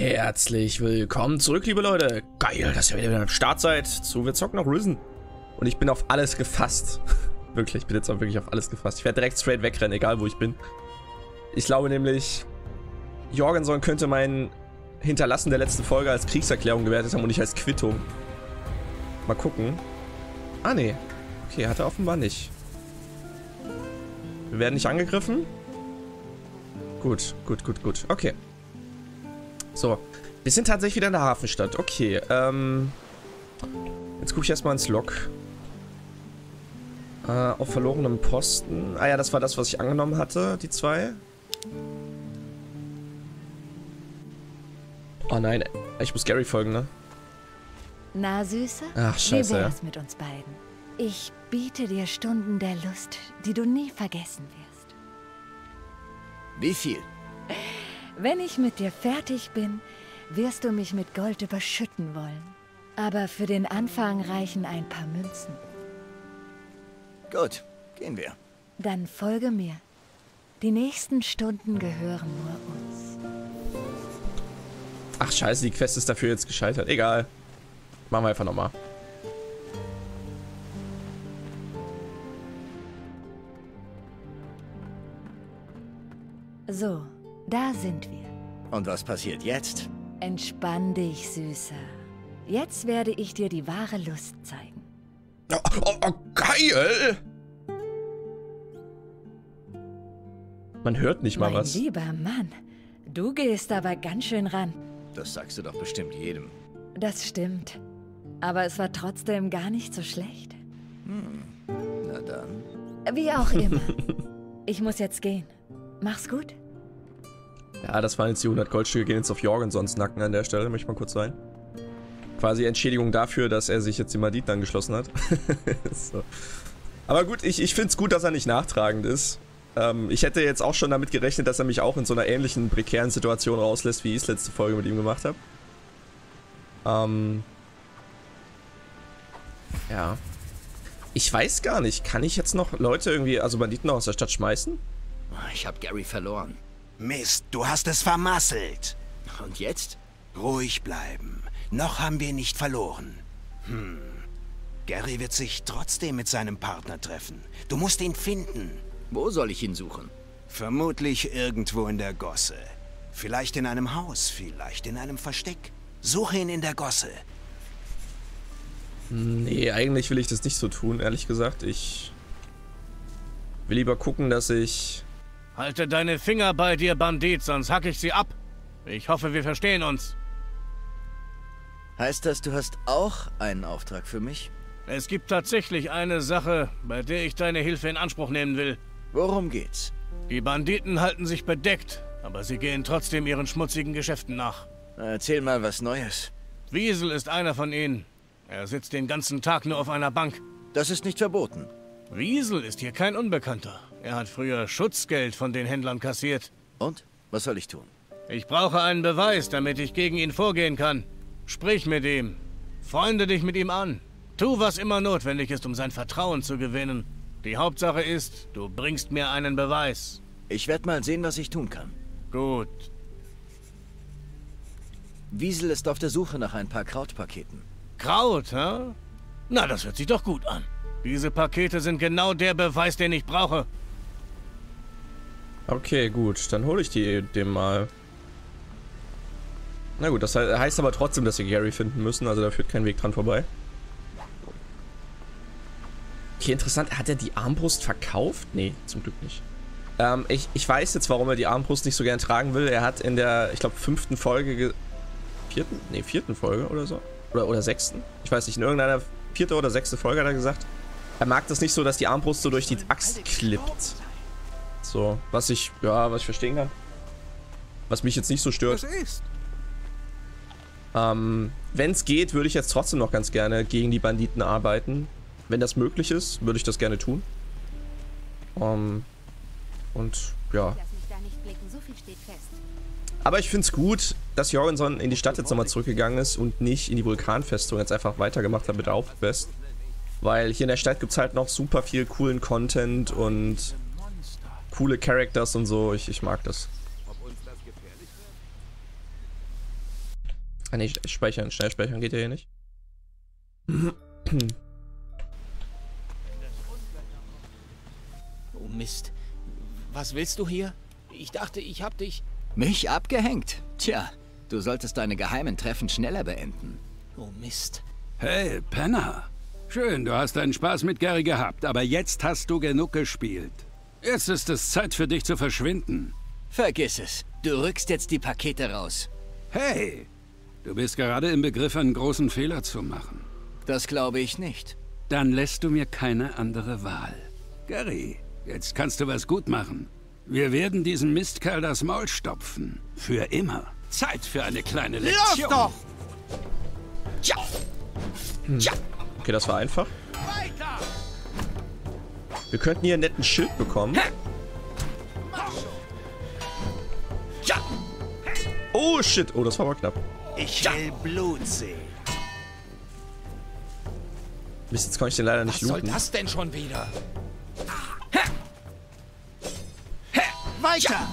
Herzlich willkommen zurück, liebe Leute. Geil, dass ihr wieder am Start seid. So, wir zocken noch Risen. Und ich bin auf alles gefasst. Wirklich, ich bin jetzt auch wirklich auf alles gefasst. Ich werde direkt straight wegrennen, egal wo ich bin. Ich glaube nämlich, Jorgenson könnte mein Hinterlassen der letzten Folge als Kriegserklärung gewertet haben und nicht als Quittung. Mal gucken. Ah, nee. Okay, hat er offenbar nicht. Wir werden nicht angegriffen. Gut. Okay. So. Wir sind tatsächlich wieder in der Hafenstadt. Okay, jetzt gucke ich erstmal ins Log. Auf verlorenem Posten. Ah ja, das war das, was ich angenommen hatte, die zwei. Oh nein, ich muss Gary folgen, ne? Na, Süße? Ach, scheiße. Wie wär's mit uns beiden? Ich biete dir Stunden der Lust, die du nie vergessen wirst. Wie viel? Wenn ich mit dir fertig bin, wirst du mich mit Gold überschütten wollen. Aber für den Anfang reichen ein paar Münzen. Gut, gehen wir. Dann folge mir. Die nächsten Stunden gehören nur uns. Ach scheiße, die Quest ist dafür jetzt gescheitert. Egal. Machen wir einfach nochmal. So, da sind wir. Und was passiert jetzt? Entspann dich, Süßer. Jetzt werde ich dir die wahre Lust zeigen. Oh, geil! Man hört nicht mal Mein was. lieber Mann, du gehst aber ganz schön ran. Das sagst du doch bestimmt jedem. Das stimmt. Aber es war trotzdem gar nicht so schlecht. Na dann. Wie auch immer. Ich muss jetzt gehen. Mach's gut. Ja, das waren jetzt die 100 Goldstücke, gehen jetzt auf Jorgensons Nacken an der Stelle, möchte ich mal kurz sein. Quasi Entschädigung dafür, dass er sich jetzt die Banditen angeschlossen hat. So. Aber gut, ich finde es gut, dass er nicht nachtragend ist. Ich hätte jetzt auch schon damit gerechnet, dass er mich auch in so einer ähnlichen prekären Situation rauslässt, wie ich es letzte Folge mit ihm gemacht habe. Ja. Ich weiß gar nicht, kann ich jetzt noch Leute irgendwie, also Banditen aus der Stadt schmeißen? Ich habe Gary verloren. Mist, du hast es vermasselt. Und jetzt? Ruhig bleiben. Noch haben wir nicht verloren. Gary wird sich trotzdem mit seinem Partner treffen. Du musst ihn finden. Wo soll ich ihn suchen? Vermutlich irgendwo in der Gosse. Vielleicht in einem Haus, vielleicht in einem Versteck. Suche ihn in der Gosse. Nee, eigentlich will ich das nicht so tun, ehrlich gesagt. Ich will lieber gucken, dass ich... Halte deine Finger bei dir, Bandit, sonst hack ich sie ab. Ich hoffe, wir verstehen uns. Heißt das, du hast auch einen Auftrag für mich? Es gibt tatsächlich eine Sache, bei der ich deine Hilfe in Anspruch nehmen will. Worum geht's? Die Banditen halten sich bedeckt, aber sie gehen trotzdem ihren schmutzigen Geschäften nach. Erzähl mal was Neues. Wiesel ist einer von ihnen. Er sitzt den ganzen Tag nur auf einer Bank. Das ist nicht verboten. Wiesel ist hier kein Unbekannter. Er hat früher Schutzgeld von den Händlern kassiert. Und? Was soll ich tun? Ich brauche einen Beweis, damit ich gegen ihn vorgehen kann. Sprich mit ihm. Freunde dich mit ihm an. Tu, was immer notwendig ist, um sein Vertrauen zu gewinnen. Die Hauptsache ist, du bringst mir einen Beweis. Ich werde mal sehen, was ich tun kann. Gut. Wiesel ist auf der Suche nach ein paar Krautpaketen. Kraut, hä? Na, das hört sich doch gut an. Diese Pakete sind genau der Beweis, den ich brauche. Okay, gut, dann hole ich die dem mal. Na gut, das heißt aber trotzdem, dass wir Gary finden müssen, also da führt kein Weg dran vorbei. Okay, interessant, hat er die Armbrust verkauft? Nee, zum Glück nicht. Ich weiß jetzt, warum er die Armbrust nicht so gern tragen will. Er hat in der, ich glaube, 5. Folge, 4. Folge oder so, oder 6. Ich weiß nicht, in irgendeiner 4. oder 6. Folge hat er gesagt, er mag das nicht so, dass die Armbrust so durch die Axt klippt. So, was ich verstehen kann. Was mich jetzt nicht so stört. Wenn es geht, würde ich jetzt trotzdem noch ganz gerne gegen die Banditen arbeiten. Wenn das möglich ist, würde ich das gerne tun. Und ja. Aber ich finde es gut, dass Jorgenson in die Stadt jetzt nochmal zurückgegangen ist und nicht in die Vulkanfestung jetzt einfach weitergemacht hat mit der Hauptquest. Weil hier in der Stadt gibt es halt noch super viel coolen Content und coole Characters und so. Ich mag das. Ah ne, speichern, schnell speichern geht ja hier nicht. Oh Mist. Was willst du hier? Ich dachte, ich hab dich... Mich abgehängt? Tja, du solltest deine geheimen Treffen schneller beenden. Oh Mist. Hey, Penner. Schön, du hast deinen Spaß mit Gary gehabt, aber jetzt hast du genug gespielt. Jetzt ist es Zeit für dich zu verschwinden. Vergiss es. Du rückst jetzt die Pakete raus. Hey, du bist gerade im Begriff, einen großen Fehler zu machen. Das glaube ich nicht. Dann lässt du mir keine andere Wahl. Gary, jetzt kannst du was gut machen. Wir werden diesem Mistkerl das Maul stopfen. Für immer. Zeit für eine kleine Lektion. Los doch! Okay, das war einfach. Wir könnten hier einen netten Schild bekommen. Oh, shit. Oh, das war aber knapp. Ich will Blut sehen. Mist, jetzt kann ich den leider nicht Was soll looten. das denn schon wieder? Weiter!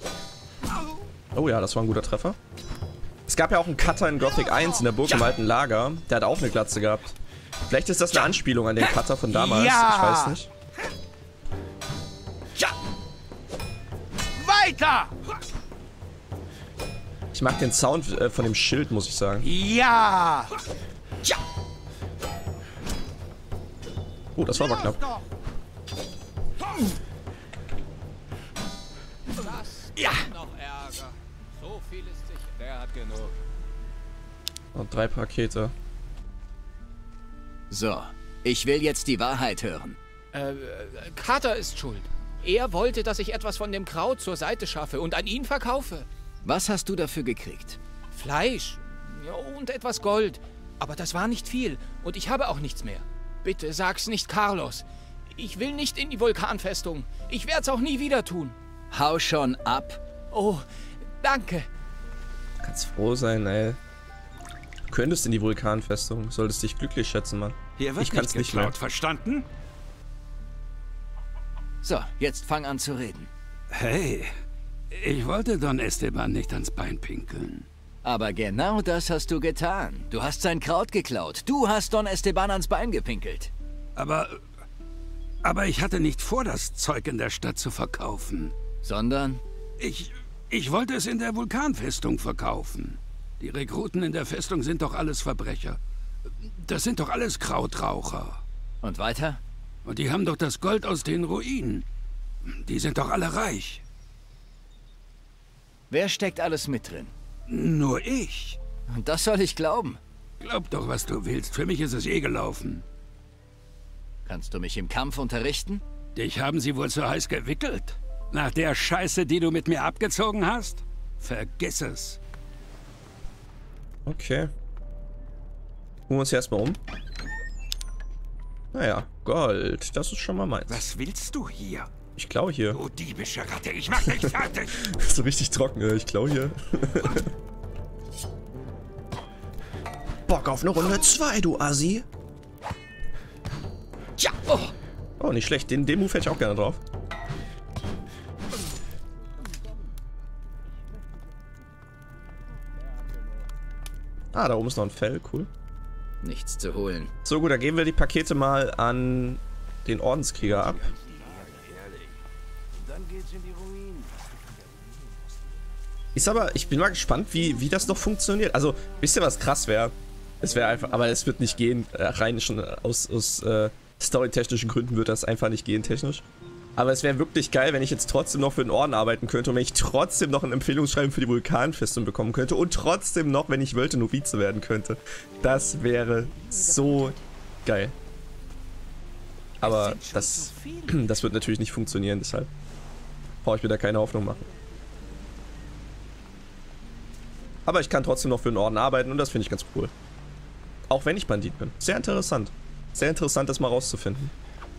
Oh ja, das war ein guter Treffer. Es gab ja auch einen Cutter in Gothic 1 in der Burg im alten Lager. Der hat auch eine Glatze gehabt. Vielleicht ist das eine Anspielung an den Cutter von damals. Ja. Ich weiß nicht. Weiter! Ich mag den Sound von dem Schild, muss ich sagen. Ja! Oh, das war aber knapp. Ja! Noch Ärger. So viel ist sicher. Der hat genug. Und 3 Pakete. So, ich will jetzt die Wahrheit hören. Carter ist schuld. Er wollte, dass ich etwas von dem Kraut zur Seite schaffe und an ihn verkaufe. Was hast du dafür gekriegt? Fleisch ja, und etwas Gold. Aber das war nicht viel und ich habe auch nichts mehr. Bitte sag's nicht Carlos. Ich will nicht in die Vulkanfestung. Ich werde es auch nie wieder tun. Hau schon ab. Oh, danke. Du kannst froh sein, ey. Du könntest in die Vulkanfestung. Solltest dich glücklich schätzen, Mann. Hier wird Ich kann's nicht geklaut, mehr. verstanden? So, jetzt fang an zu reden. Hey, ich wollte Don Esteban nicht ans Bein pinkeln. Aber genau das hast du getan. Du hast sein Kraut geklaut. Du hast Don Esteban ans Bein gepinkelt. Aber ich hatte nicht vor, das Zeug in der Stadt zu verkaufen. Sondern? Ich wollte es in der Vulkanfestung verkaufen. Die Rekruten in der Festung sind doch alles Verbrecher. Das sind doch alles Krautraucher. Und weiter? Und die haben doch das Gold aus den Ruinen. Die sind doch alle reich. Wer steckt alles mit drin? Nur ich. Und das soll ich glauben. Glaub doch, was du willst. Für mich ist es eh gelaufen. Kannst du mich im Kampf unterrichten? Dich haben sie wohl so heiß gewickelt? Nach der Scheiße, die du mit mir abgezogen hast? Vergiss es. Okay. Gucken wir uns hier erstmal um. Naja, Gold. Das ist schon mal meins. Was willst du hier? Ich klaue hier. Du diebische Ratte, ich mach dich fertig! So richtig trocken, ich klaue hier. Bock auf eine Runde 2, du Assi. Tja, oh. Oh, nicht schlecht. Den Move hätte ich auch gerne drauf. Ah, da oben ist noch ein Fell. Cool. Nichts zu holen. So gut, dann geben wir die Pakete mal an den Ordenskrieger ab. Ich bin mal gespannt, wie das noch funktioniert. Also, wisst ihr, was krass wäre? Es wäre einfach, aber es wird nicht gehen. Rein schon aus storytechnischen Gründen wird das einfach nicht gehen, technisch. Aber es wäre wirklich geil, wenn ich jetzt trotzdem noch für den Orden arbeiten könnte und wenn ich trotzdem noch ein Empfehlungsschreiben für die Vulkanfestung bekommen könnte und trotzdem noch, wenn ich wollte, Novize werden könnte. Das wäre so geil. Aber das wird natürlich nicht funktionieren, deshalb brauche ich mir da keine Hoffnung machen. Aber ich kann trotzdem noch für den Orden arbeiten und das finde ich ganz cool. Auch wenn ich Bandit bin. Sehr interessant. Sehr interessant, das mal rauszufinden.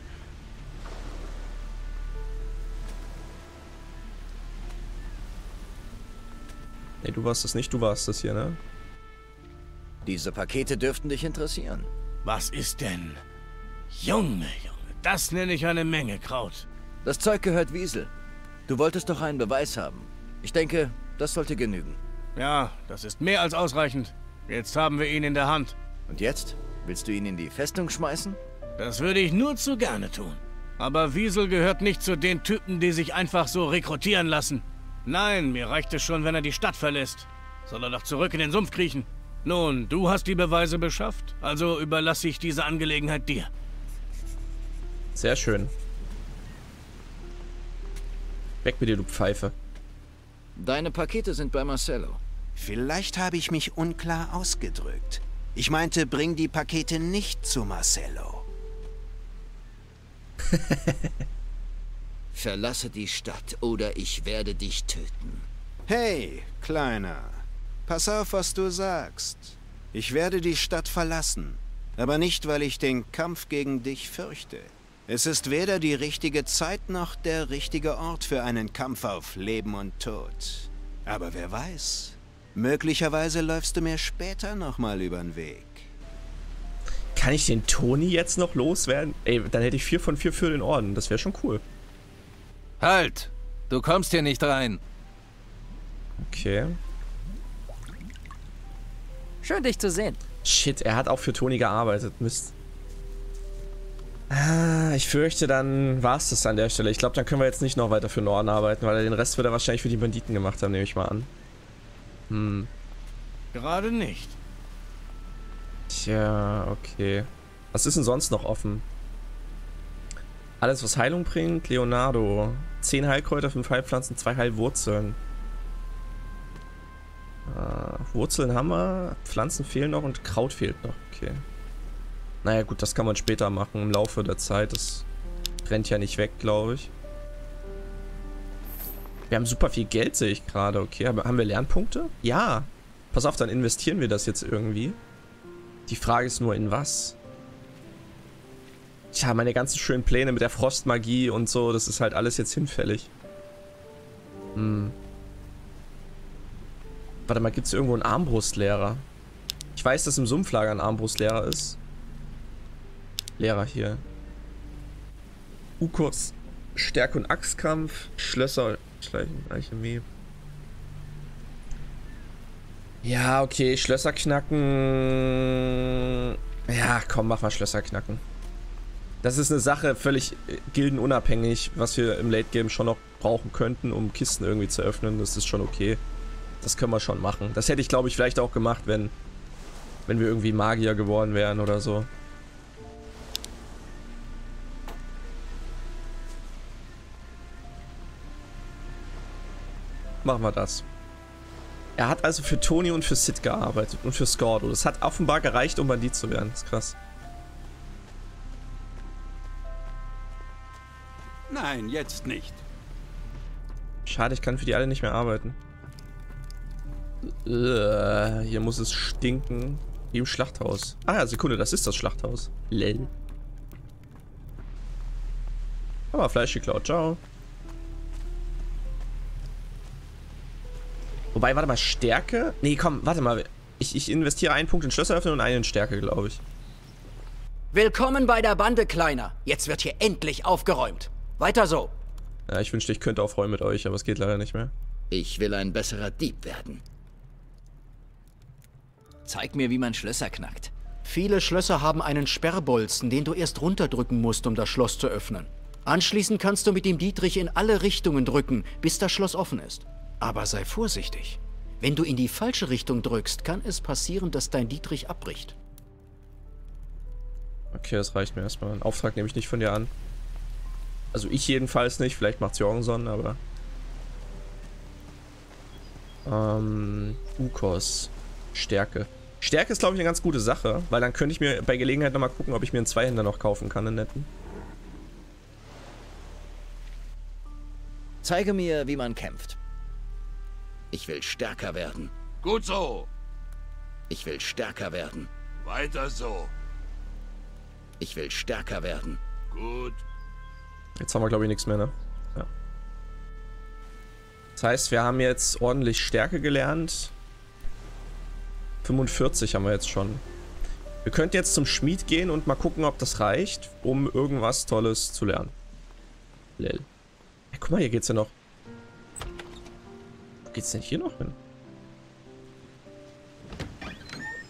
Nee, du warst das nicht, du warst das hier, ne? Diese Pakete dürften dich interessieren. Was ist denn? Junge, das nenne ich eine Menge Kraut. Das Zeug gehört Wiesel. Du wolltest doch einen Beweis haben. Ich denke, das sollte genügen. Ja, das ist mehr als ausreichend. Jetzt haben wir ihn in der Hand. Und jetzt? Willst du ihn in die Festung schmeißen? Das würde ich nur zu gerne tun. Aber Wiesel gehört nicht zu den Typen, die sich einfach so rekrutieren lassen. Nein, mir reicht es schon, wenn er die Stadt verlässt. Soll er doch zurück in den Sumpf kriechen. Nun, du hast die Beweise beschafft, also überlasse ich diese Angelegenheit dir. Sehr schön. Weg mit dir, du Pfeife. Deine Pakete sind bei Marcello. Vielleicht habe ich mich unklar ausgedrückt. Ich meinte, bring die Pakete nicht zu Marcello. Verlasse die Stadt oder ich werde dich töten. Hey, Kleiner. Pass auf, was du sagst. Ich werde die Stadt verlassen. Aber nicht, weil ich den Kampf gegen dich fürchte. Es ist weder die richtige Zeit noch der richtige Ort für einen Kampf auf Leben und Tod. Aber wer weiß, möglicherweise läufst du mir später nochmal übern Weg. Kann ich den Toni jetzt noch loswerden? Ey, dann hätte ich 4 von 4 für den Orden. Das wäre schon cool. Halt! Du kommst hier nicht rein. Okay. Schön, dich zu sehen. Shit, er hat auch für Toni gearbeitet. Mist. Ah, ich fürchte, dann war es das an der Stelle. Ich glaube, dann können wir jetzt nicht noch weiter für Norden arbeiten, weil den Rest wird er wahrscheinlich für die Banditen gemacht haben, nehme ich mal an. Gerade nicht. Tja, okay. Was ist denn sonst noch offen? Alles, was Heilung bringt. Leonardo. 10 Heilkräuter, 5 Heilpflanzen, 2 Heilwurzeln. Wurzeln haben wir, Pflanzen fehlen noch und Kraut fehlt noch. Okay. Naja gut, das kann man später machen im Laufe der Zeit. Das rennt ja nicht weg, glaube ich. Wir haben super viel Geld, sehe ich gerade. Okay, aber haben wir Lernpunkte? Ja. Pass auf, dann investieren wir das jetzt irgendwie. Die Frage ist nur, in was? Tja, meine ganzen schönen Pläne mit der Frostmagie und so, das ist halt alles jetzt hinfällig. Warte mal, gibt es irgendwo einen Armbrustlehrer? Ich weiß, dass im Sumpflager ein Armbrustlehrer ist. Lehrer hier. Ukos. Stärke und Axtkampf. Schlösser. Schleichen. Alchemie. Ja, okay. Schlösser knacken. Ja, komm, mach mal Schlösser knacken. Das ist eine Sache völlig gildenunabhängig, was wir im Late Game schon noch brauchen könnten, um Kisten irgendwie zu öffnen. Das ist schon okay. Das können wir schon machen. Das hätte ich, glaube ich, vielleicht auch gemacht, wenn wir irgendwie Magier geworden wären oder so. Machen wir das. Er hat also für Toni und für Sid gearbeitet und für Scordo. Das hat offenbar gereicht, um Bandit zu werden. Das ist krass. Nein, jetzt nicht. Schade, ich kann für die alle nicht mehr arbeiten. Hier muss es stinken. Wie im Schlachthaus. Ah ja, Sekunde, das ist das Schlachthaus. Lell. Aber Fleisch geklaut, ciao. Wobei, warte mal, Stärke? Nee, komm, warte mal. Ich investiere einen Punkt in Schlösser öffnen und einen in Stärke, glaube ich. Willkommen bei der Bande, Kleiner. Jetzt wird hier endlich aufgeräumt. Weiter so. Ja, ich wünschte, ich könnte aufräumen mit euch, aber es geht leider nicht mehr. Ich will ein besserer Dieb werden. Zeig mir, wie man Schlösser knackt. Viele Schlösser haben einen Sperrbolzen, den du erst runterdrücken musst, um das Schloss zu öffnen. Anschließend kannst du mit dem Dietrich in alle Richtungen drücken, bis das Schloss offen ist. Aber sei vorsichtig. Wenn du in die falsche Richtung drückst, kann es passieren, dass dein Dietrich abbricht. Okay, das reicht mir erstmal. Einen Auftrag nehme ich nicht von dir an. Also ich jedenfalls nicht, vielleicht macht's Jorgenson, aber... Ukos. Stärke. Stärke ist, glaube ich, eine ganz gute Sache, weil dann könnte ich mir bei Gelegenheit nochmal gucken, ob ich mir einen Zweihänder noch kaufen kann, einen netten. Zeige mir, wie man kämpft. Ich will stärker werden. Gut so. Ich will stärker werden. Weiter so. Ich will stärker werden. Gut. Jetzt haben wir, glaube ich, nichts mehr, ne? Ja. Das heißt, wir haben jetzt ordentlich Stärke gelernt. 45 haben wir jetzt schon. Wir könnten jetzt zum Schmied gehen und mal gucken, ob das reicht, um irgendwas Tolles zu lernen. Lel. Ja, guck mal, hier geht's ja noch. Wo geht's denn hier noch hin?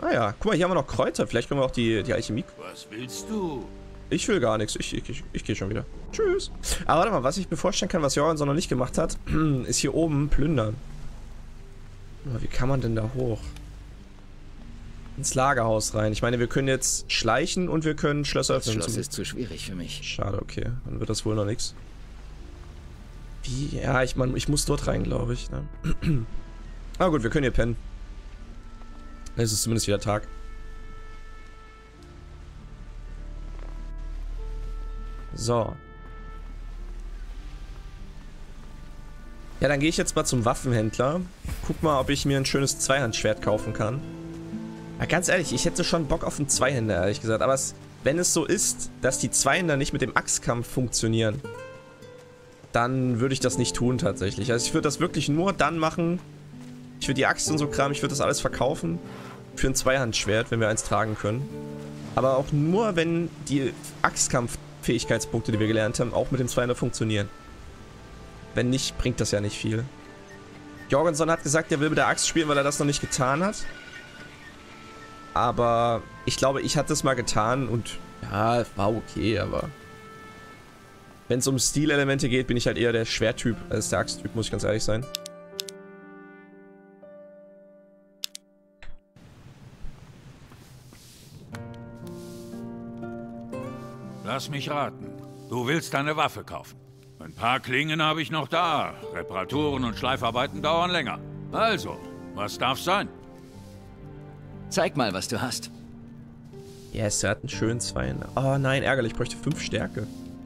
Ah ja, guck mal, hier haben wir noch Kräuter. Vielleicht können wir auch die Alchemie... Was willst du? Ich will gar nichts. Ich gehe schon wieder. Tschüss. Aber warte mal, was ich mir vorstellen kann, was Jorgenson noch nicht gemacht hat, ist hier oben plündern. Aber wie kann man denn da hoch? Ins Lagerhaus rein. Ich meine, wir können jetzt schleichen und wir können Schlösser öffnen. Das Schloss ist zu schwierig für mich. Schade, okay. Dann wird das wohl noch nichts. Wie? Ja, ich muss dort rein, glaube ich. Ne? Aber gut, wir können hier pennen. Es ist zumindest wieder Tag. So. Ja, dann gehe ich jetzt mal zum Waffenhändler. Guck mal, ob ich mir ein schönes Zweihandschwert kaufen kann. Ja, ganz ehrlich, ich hätte schon Bock auf einen Zweihänder, ehrlich gesagt. Aber wenn es so ist, dass die Zweihänder nicht mit dem Axtkampf funktionieren, dann würde ich das nicht tun tatsächlich. Also ich würde das wirklich nur dann machen. Ich würde die Axt und so Kram, ich würde das alles verkaufen für ein Zweihandschwert, wenn wir eins tragen können. Aber auch nur, wenn die Axtkampf-Fähigkeitspunkte, die wir gelernt haben, auch mit dem Zweihänder funktionieren. Wenn nicht, bringt das ja nicht viel. Jorgenson hat gesagt, er will mit der Axt spielen, weil er das noch nicht getan hat. Aber ich glaube, ich hatte es mal getan und ja, war okay, aber wenn es um Stilelemente geht, bin ich halt eher der Schwerttyp als der Axttyp, muss ich ganz ehrlich sein. Lass mich raten. Du willst eine Waffe kaufen. Ein paar Klingen habe ich noch da. Reparaturen und Schleifarbeiten dauern länger. Also, was darf's sein? Zeig mal, was du hast. Yes, er hat einen schönen Zweihänder. Oh nein, ärgerlich, ich bräuchte 5 Stärke.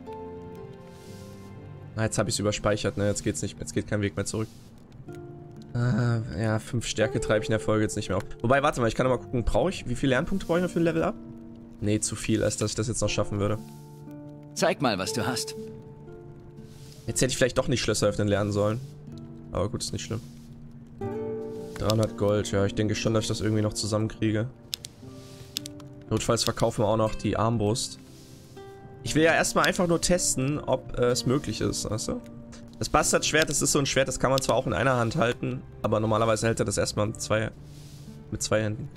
Na, jetzt habe ich es überspeichert, ne? Jetzt geht's nicht, jetzt geht kein Weg mehr zurück. Ja, 5 Stärke treibe ich in der Folge jetzt nicht mehr auf. Wobei, warte mal, ich kann noch mal gucken, wie viele Lernpunkte brauche ich noch für ein Level Up? Nee, zu viel, als dass ich das jetzt noch schaffen würde. Zeig mal, was du hast. Jetzt hätte ich vielleicht doch nicht Schlösser öffnen lernen sollen. Aber gut, ist nicht schlimm. 300 Gold, ja, ich denke schon, dass ich das irgendwie noch zusammenkriege. Notfalls verkaufen wir auch noch die Armbrust. Ich will ja erstmal einfach nur testen, ob es möglich ist, weißt du? Das Bastardschwert, das ist so ein Schwert, das kann man zwar auch in einer Hand halten, aber normalerweise hält er das erstmal mit zwei Händen.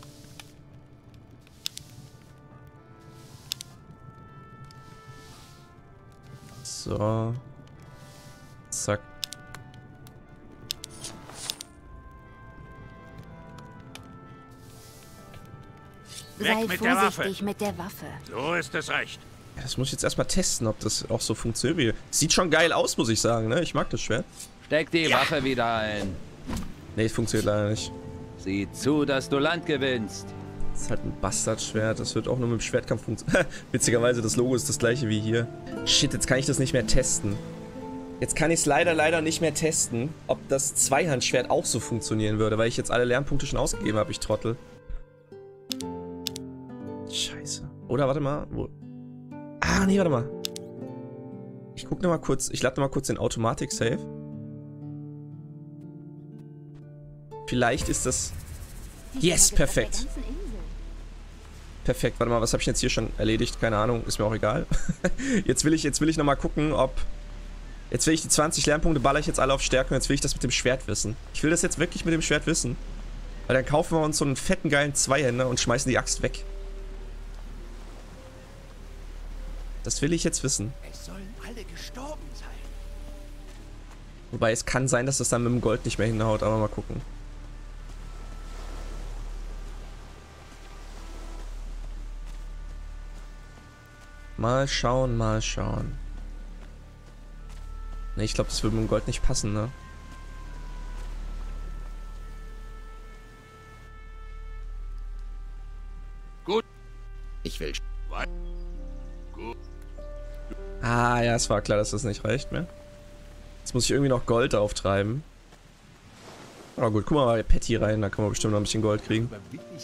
So. Zack. Sei vorsichtig mit der Waffe. So ist es recht. Ja, das muss ich jetzt erstmal testen, ob das auch so funktioniert. Sieht schon geil aus, muss ich sagen, ne? Ich mag das Schwert. Steck die Waffe wieder ein. Ne, funktioniert leider nicht. Sieh zu, dass du Land gewinnst. Das ist halt ein Bastardschwert. Das wird auch nur mit dem Schwertkampf funktionieren. Witzigerweise, das Logo ist das gleiche wie hier. Shit, jetzt kann ich das nicht mehr testen. Jetzt kann ich es leider nicht mehr testen, ob das Zweihandschwert auch so funktionieren würde, weil ich jetzt alle Lernpunkte schon ausgegeben habe, ich Trottel. Scheiße. Oder warte mal. Wo? Ah, nee, warte mal. Ich guck noch mal kurz. Ich lade noch mal kurz den Automatik-Save. Vielleicht ist das... Yes, perfekt. Perfekt, warte mal, was habe ich jetzt hier schon erledigt? Keine Ahnung, ist mir auch egal. Jetzt will ich noch mal gucken, ob... Jetzt will ich die 20 Lernpunkte, baller ich jetzt alle auf Stärke und jetzt will ich das mit dem Schwert wissen. Ich will das jetzt wirklich mit dem Schwert wissen. Weil dann kaufen wir uns so einen fetten, geilen Zweihänder und schmeißen die Axt weg. Das will ich jetzt wissen. Es sollen alle gestorben sein. Wobei es kann sein, dass das dann mit dem Gold nicht mehr hinhaut, aber mal gucken. Mal schauen, mal schauen. Ne, ich glaube, das würde mit dem Gold nicht passen, ne? Gut. Ich will... Gut. Ah, ja, es war klar, dass das nicht reicht mehr. Jetzt muss ich irgendwie noch Gold auftreiben. Aber gut, guck mal bei Patty rein, da kann man bestimmt noch ein bisschen Gold kriegen.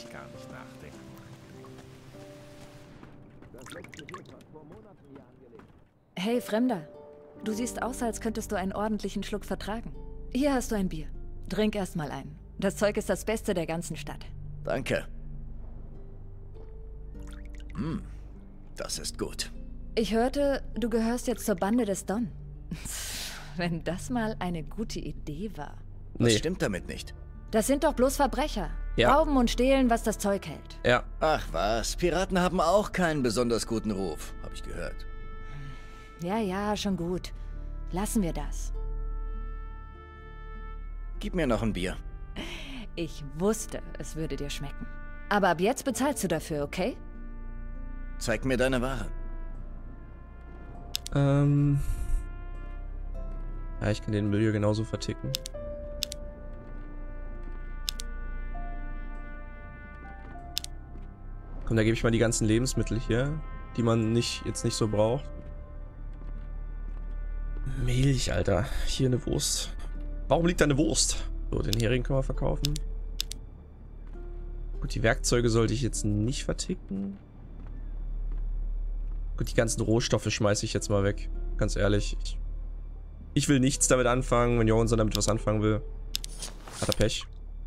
Hey, Fremder. Du siehst aus, als könntest du einen ordentlichen Schluck vertragen. Hier hast du ein Bier. Trink erst mal ein. Das Zeug ist das Beste der ganzen Stadt. Danke. Das ist gut. Ich hörte, du gehörst jetzt zur Bande des Don. Wenn das mal eine gute Idee war. Was stimmt damit nicht? Das sind doch bloß Verbrecher. Ja. Rauben und stehlen, was das Zeug hält. Ja. Ach was, Piraten haben auch keinen besonders guten Ruf, habe ich gehört. Ja, ja, schon gut. Lassen wir das. Gib mir noch ein Bier. Ich wusste, es würde dir schmecken. Aber ab jetzt bezahlst du dafür, okay? Zeig mir deine Ware. Ja, ich kann den Müll hier genauso verticken. Komm, da gebe ich mal die ganzen Lebensmittel hier, die man jetzt nicht so braucht. Milch, Alter. Hier eine Wurst. Warum liegt da eine Wurst? So, den Hering können wir verkaufen. Gut, die Werkzeuge sollte ich jetzt nicht verticken. Gut, die ganzen Rohstoffe schmeiße ich jetzt mal weg. Ganz ehrlich. Ich will nichts damit anfangen. Wenn Johansson damit was anfangen will, hat er Pech.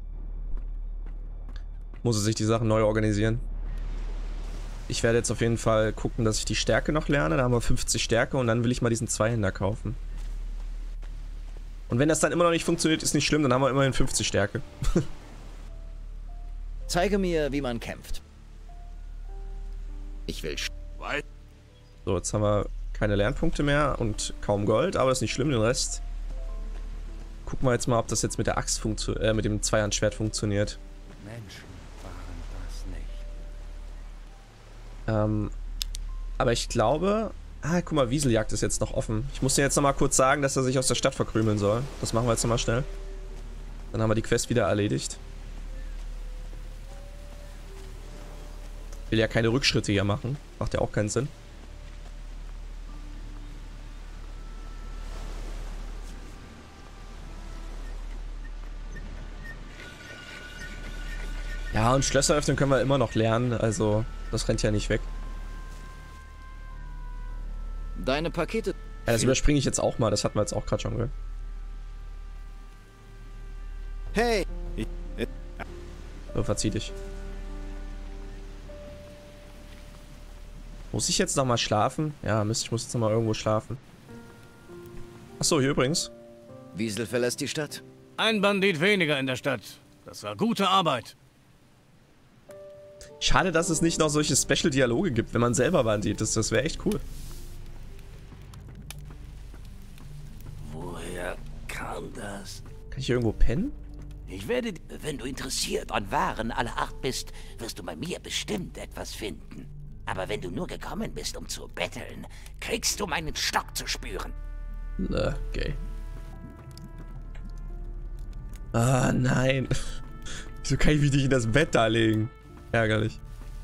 Muss er sich die Sachen neu organisieren. Ich werde jetzt auf jeden Fall gucken, dass ich die Stärke noch lerne. Da haben wir 50 Stärke und dann will ich mal diesen Zweihänder kaufen. Und wenn das dann immer noch nicht funktioniert, ist nicht schlimm. Dann haben wir immerhin 50 Stärke. Zeige mir, wie man kämpft. Ich will... So, jetzt haben wir keine Lernpunkte mehr und kaum Gold, aber das ist nicht schlimm, den Rest. Gucken wir jetzt mal, ob das jetzt mit der Axt mit dem Zweihandschwert funktioniert. Menschen waren das nicht. Aber ich glaube... Ah, guck mal, Wieseljagd ist jetzt noch offen. Ich muss dir jetzt noch mal kurz sagen, dass er sich aus der Stadt verkrümeln soll. Das machen wir jetzt noch mal schnell. Dann haben wir die Quest wieder erledigt. Will ja keine Rückschritte hier machen. Macht ja auch keinen Sinn. Ja, und Schlösser öffnen können wir immer noch lernen. Also, das rennt ja nicht weg. Deine Pakete... Ja, das überspringe ich jetzt auch mal. Das hatten wir jetzt auch gerade schon gehört. Hey! So, verzieh dich. Muss ich jetzt noch mal schlafen? Ja, Mist, ich muss jetzt noch mal irgendwo schlafen. Achso, hier übrigens. Wiesel verlässt die Stadt. Ein Bandit weniger in der Stadt. Das war gute Arbeit. Schade, dass es nicht noch solche Special-Dialoge gibt, wenn man selber Bandit ist. Das wäre echt cool. Woher kam das? Kann ich hier irgendwo pennen? Ich werde... Wenn du interessiert an Waren aller Art bist, wirst du bei mir bestimmt etwas finden. Aber wenn du nur gekommen bist, um zu betteln, kriegst du meinen Stock zu spüren. Okay. Ah, nein. Wieso kann ich mich nicht in das Bett da legen? Ärgerlich.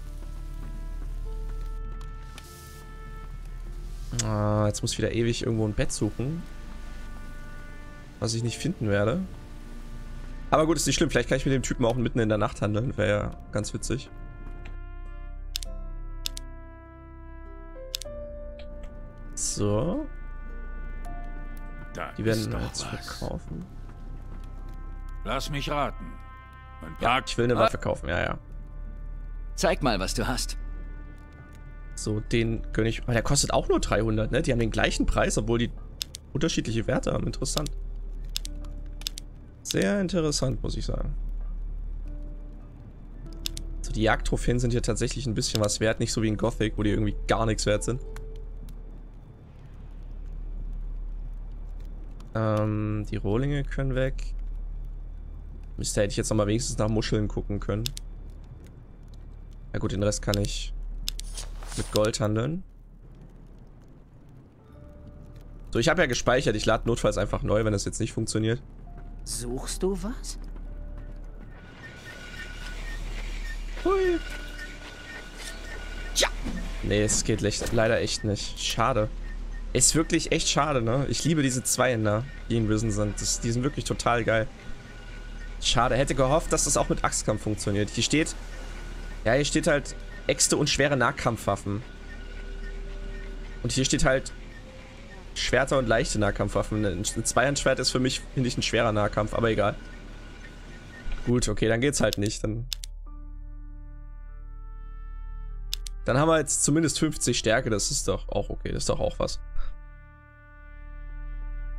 Ah, jetzt muss ich wieder ewig irgendwo ein Bett suchen. Was ich nicht finden werde. Aber gut, ist nicht schlimm. Vielleicht kann ich mit dem Typen auch mitten in der Nacht handeln. Wäre ja ganz witzig. So. Da Die werden ist wir doch jetzt was. verkaufen. Lass mich raten. Ein Ja, paar ich will eine Waffe kaufen. Ja, ja. Zeig mal, was du hast. So, den gönne ich. Aber der kostet auch nur 300, ne? Die haben den gleichen Preis, obwohl die unterschiedliche Werte haben. Interessant. Sehr interessant, muss ich sagen. So, die Jagdtrophäen sind hier tatsächlich ein bisschen was wert. Nicht so wie in Gothic, wo die irgendwie gar nichts wert sind. Die Rohlinge können weg. Hätte ich jetzt noch mal wenigstens nach Muscheln gucken können. Na gut, den Rest kann ich mit Gold handeln. So, ich habe ja gespeichert. Ich lade notfalls einfach neu, wenn das jetzt nicht funktioniert. Suchst du was? Hui. Ja. Nee, es geht leider echt nicht. Schade. Ist wirklich echt schade, ne? Ich liebe diese Zweihänder, die in Risen sind. Die sind wirklich total geil. Schade. Hätte gehofft, dass das auch mit Axtkampf funktioniert. Hier steht... Ja, hier steht halt Äxte und schwere Nahkampfwaffen. Und hier steht halt Schwerter und leichte Nahkampfwaffen. Ein Zweihandschwert ist für mich, finde ich, ein schwerer Nahkampf, aber egal. Gut, okay, dann geht's halt nicht. Dann haben wir jetzt zumindest 50 Stärke, das ist doch auch okay, das ist doch auch was.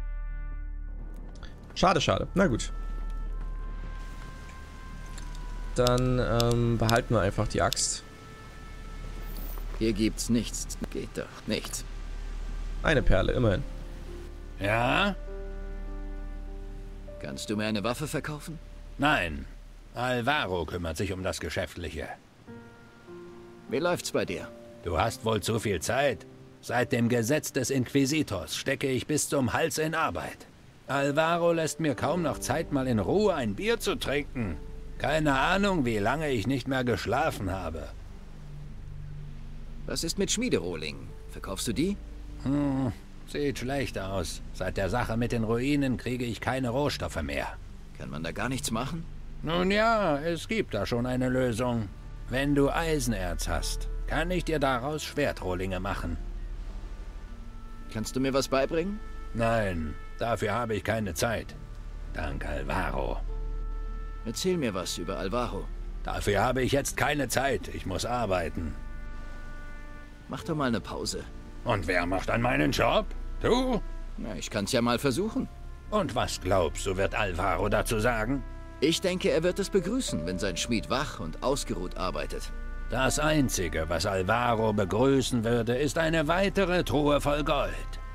Schade, schade. Na gut. dann behalten wir einfach die Axt. Hier gibt's nichts. Geht doch. Nichts. Eine Perle, immerhin. Ja? Kannst du mir eine Waffe verkaufen? Nein. Alvaro kümmert sich um das Geschäftliche. Wie läuft's bei dir? Du hast wohl zu viel Zeit. Seit dem Gesetz des Inquisitors stecke ich bis zum Hals in Arbeit. Alvaro lässt mir kaum noch Zeit, mal in Ruhe ein Bier zu trinken. Keine Ahnung, wie lange ich nicht mehr geschlafen habe. Was ist mit Schmiederohlingen? Verkaufst du die? Sieht schlecht aus. Seit der Sache mit den Ruinen kriege ich keine Rohstoffe mehr. Kann man da gar nichts machen? Nun ja, es gibt da schon eine Lösung. Wenn du Eisenerz hast, kann ich dir daraus Schwertrohlinge machen. Kannst du mir was beibringen? Nein, dafür habe ich keine Zeit. Dank Alvaro. Erzähl mir was über Alvaro. Dafür habe ich jetzt keine Zeit. Ich muss arbeiten. Mach doch mal eine Pause. Und wer macht dann meinen Job? Du? Na, ich kann's ja mal versuchen. Und was glaubst du, wird Alvaro dazu sagen? Ich denke, er wird es begrüßen, wenn sein Schmied wach und ausgeruht arbeitet. Das Einzige, was Alvaro begrüßen würde, ist eine weitere Truhe voll Gold.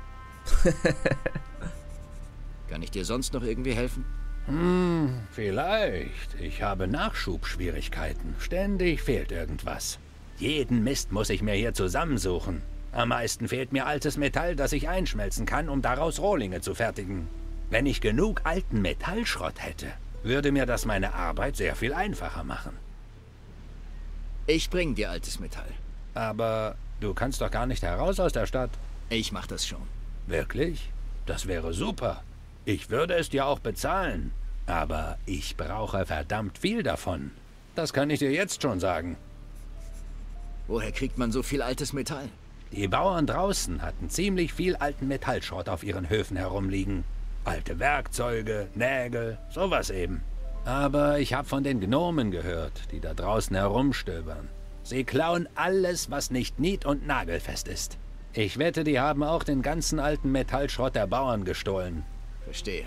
Kann ich dir sonst noch irgendwie helfen? Vielleicht. Ich habe Nachschubschwierigkeiten. Ständig fehlt irgendwas. Jeden Mist muss ich mir hier zusammensuchen. Am meisten fehlt mir altes Metall, das ich einschmelzen kann, um daraus Rohlinge zu fertigen. Wenn ich genug alten Metallschrott hätte, würde mir das meine Arbeit sehr viel einfacher machen. Ich bring dir altes Metall. Aber du kannst doch gar nicht heraus aus der Stadt. Ich mach das schon. Wirklich? Das wäre super. Ich würde es dir auch bezahlen. Aber ich brauche verdammt viel davon. Das kann ich dir jetzt schon sagen. Woher kriegt man so viel altes Metall? Die Bauern draußen hatten ziemlich viel alten Metallschrott auf ihren Höfen herumliegen. Alte Werkzeuge, Nägel, sowas eben. Aber ich habe von den Gnomen gehört, die da draußen herumstöbern. Sie klauen alles, was nicht nied- und nagelfest ist. Ich wette, die haben auch den ganzen alten Metallschrott der Bauern gestohlen. Verstehe.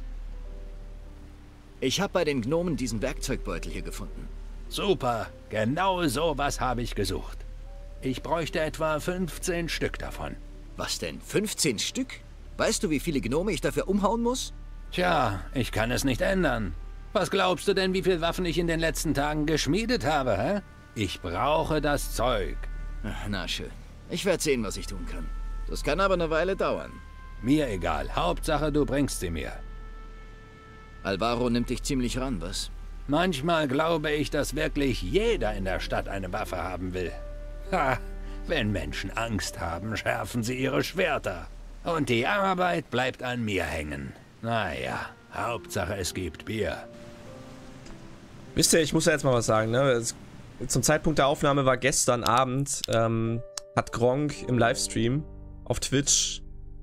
Ich habe bei den Gnomen diesen Werkzeugbeutel hier gefunden. Super, genau sowas habe ich gesucht. Ich bräuchte etwa 15 Stück davon. Was denn? 15 Stück? Weißt du, wie viele Gnome ich dafür umhauen muss? Tja, ich kann es nicht ändern. Was glaubst du denn, wie viele Waffen ich in den letzten Tagen geschmiedet habe, hä? Ich brauche das Zeug. Na schön. Ich werde sehen, was ich tun kann. Das kann aber eine Weile dauern. Mir egal. Hauptsache, du bringst sie mir. Alvaro nimmt dich ziemlich ran, was? Manchmal glaube ich, dass wirklich jeder in der Stadt eine Waffe haben will. Ha! Wenn Menschen Angst haben, schärfen sie ihre Schwerter. Und die Arbeit bleibt an mir hängen. Naja, Hauptsache es gibt Bier. Wisst ihr, ich muss ja jetzt mal was sagen, ne? Zum Zeitpunkt der Aufnahme war gestern Abend, hat Gronk im Livestream auf Twitch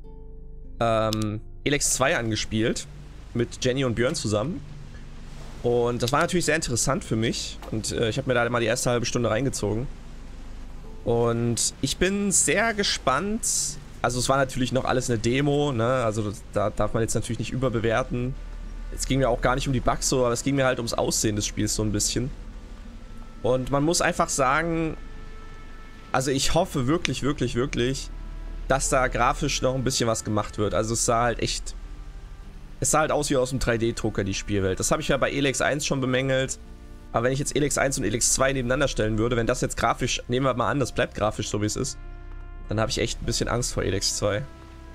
Elex 2 angespielt. Mit Jenny und Björn zusammen. Und das war natürlich sehr interessant für mich. Und ich habe mir da mal die erste halbe Stunde reingezogen. Und ich bin sehr gespannt. Also es war natürlich noch alles eine Demo, ne? Also da darf man jetzt natürlich nicht überbewerten. Es ging mir auch gar nicht um die Bugs so, aber es ging mir halt ums Aussehen des Spiels so ein bisschen. Und man muss einfach sagen, also ich hoffe wirklich, wirklich, wirklich, dass da grafisch noch ein bisschen was gemacht wird. Also es sah halt echt... Es sah halt aus wie aus dem 3D-Drucker, die Spielwelt. Das habe ich ja bei Elex 1 schon bemängelt. Aber wenn ich jetzt Elex 1 und Elex 2 nebeneinander stellen würde, wenn das jetzt grafisch, nehmen wir mal an, das bleibt grafisch so wie es ist, dann habe ich echt ein bisschen Angst vor Elex 2.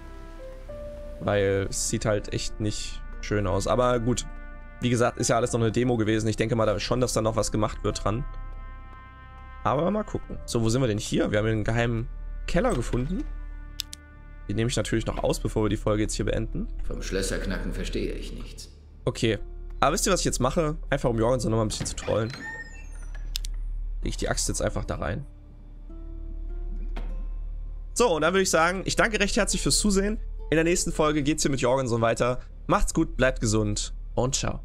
Weil es sieht halt echt nicht schön aus. Aber gut, wie gesagt, ist ja alles noch eine Demo gewesen. Ich denke mal schon, dass da noch was gemacht wird dran. Aber mal gucken. So, wo sind wir denn hier? Wir haben einen geheimen Keller gefunden. Den nehme ich natürlich noch aus, bevor wir die Folge jetzt hier beenden. Vom Schlösserknacken verstehe ich nichts. Okay. Aber wisst ihr, was ich jetzt mache? Einfach um Jorgensen noch mal ein bisschen zu trollen. Lege ich die Axt jetzt einfach da rein. So, und dann würde ich sagen, ich danke recht herzlich fürs Zusehen. In der nächsten Folge geht's hier mit Jorgensen weiter. Macht's gut, bleibt gesund und ciao.